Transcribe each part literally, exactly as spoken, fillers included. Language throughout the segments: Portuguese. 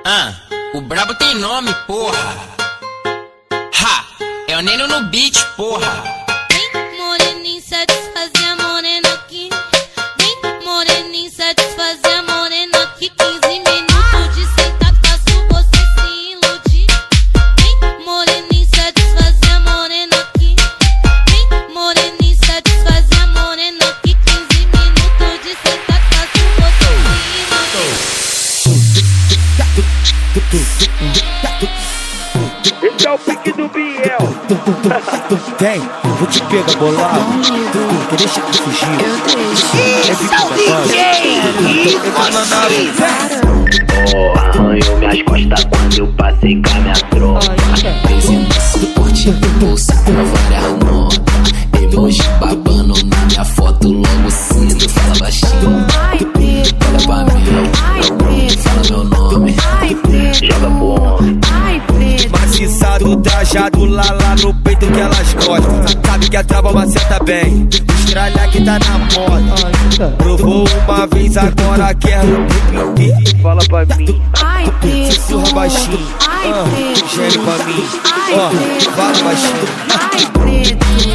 Ah, o brabo tem nome, porra. Ha, é o Neno no beat, porra. Vem, moreninho, satisfazer a morena aqui. Vem, moreninho, satisfazer a morena aqui. quinze minutos de sentar, faço você se iludir. Vem, moreninho, satisfazer a morena aqui. Vem, moreninho, satisfazer a morena aqui. quinze minutos de sentar, faço você se iludir. Esse é o pique do Biel. Vem, vou te pegar bolado. Quer deixar de fugir? Esse é o D J Oh, arranhou minhas costas quando eu passei com a minha tropa. Presença do porte, bolsa com várias notas. Emoji babando na minha foto, logo cedo. Fala baixinho, olha pra mim, fala meu nome, joga pro homem. Maciçado, trajado, lá lá no peito que elas gostam. Sabe que a trava maceta bem, estralha que tá na moda. Provou uma vez, agora quer repetir. Fala pra mim. Sussurra baixinho, ah, gere pra mim, ó, fala baixinho.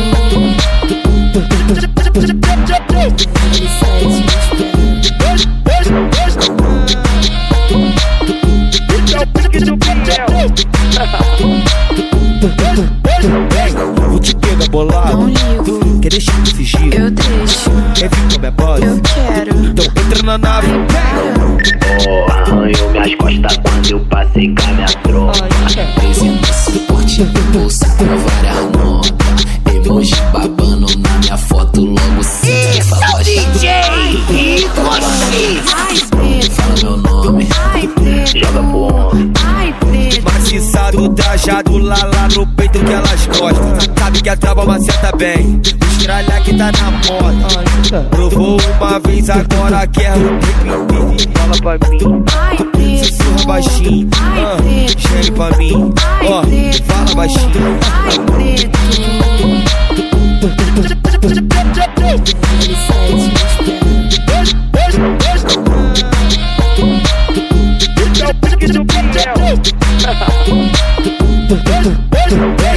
Esse é o pique do Biel. Vou te pegar bolado. Quer deixar de fugir? Eu deixo, Quer vir com a minha bola? eu quero. Então entra na nave. Oh, arranhou minhas costas quando eu passei com a minha tropa. Presença do porte, bolsa com várias notas. Emoji babando na minha foto, logo cedo. Fala baixinho, fala meu nome, joga pro homem. Maciçado, trajado, lá lá no peito que elas gostam. Sabe que a trava maceta bem, estralha que tá na moda. Provou uma vez, agora quer repetir. Fala pra mim. Sussurra baixinho, ah, gere pra mim, ó, fala baixinho. Esse é o pique do Biel. Vem,